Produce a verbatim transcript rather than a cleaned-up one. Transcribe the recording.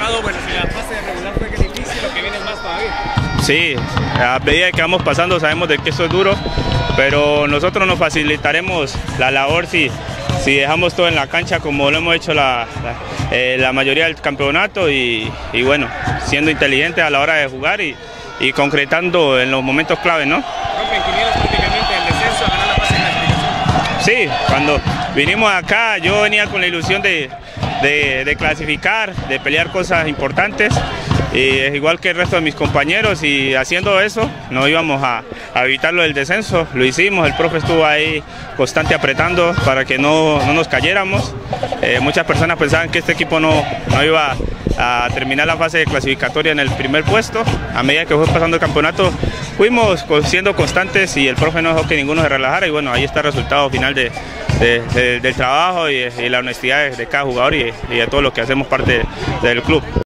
pasado, bueno, si la fase regular fue que difícil, lo que viene es más todavía. Sí, a medida que vamos pasando sabemos de que esto es duro, pero nosotros nos facilitaremos la labor si, si dejamos todo en la cancha como lo hemos hecho la, la, eh, la mayoría del campeonato y, y bueno, siendo inteligentes a la hora de jugar y, y concretando en los momentos clave, ¿no? Profe, quinielas prácticamente el descenso a ganar la fase de clasificación. Sí, cuando vinimos acá yo venía con la ilusión de, de, de clasificar, de pelear cosas importantes. Y es igual que el resto de mis compañeros y haciendo eso no íbamos a, a evitar lo del descenso, lo hicimos, el profe estuvo ahí constante apretando para que no, no nos cayéramos. Eh, muchas personas pensaban que este equipo no, no iba a terminar la fase de clasificatoria en el primer puesto. A medida que fue pasando el campeonato fuimos siendo constantes y el profe no dejó que ninguno se relajara y bueno, ahí está el resultado final de, de, de, del trabajo y, y la honestidad de, de cada jugador y, y de todo lo que hacemos parte del club.